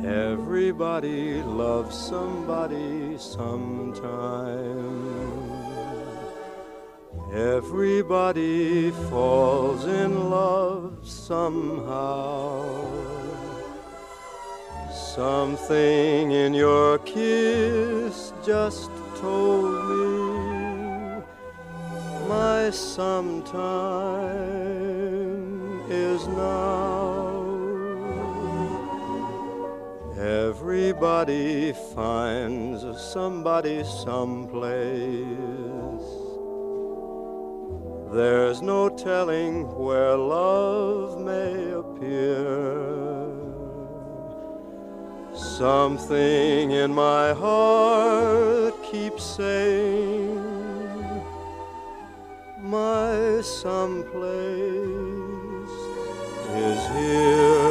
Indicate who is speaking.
Speaker 1: Everybody loves somebody sometime. Everybody falls in love somehow. Something in your kiss just told me my sometime is now. Everybody finds somebody someplace. There's no telling where love may appear. Something in my heart keeps saying my someplace is here.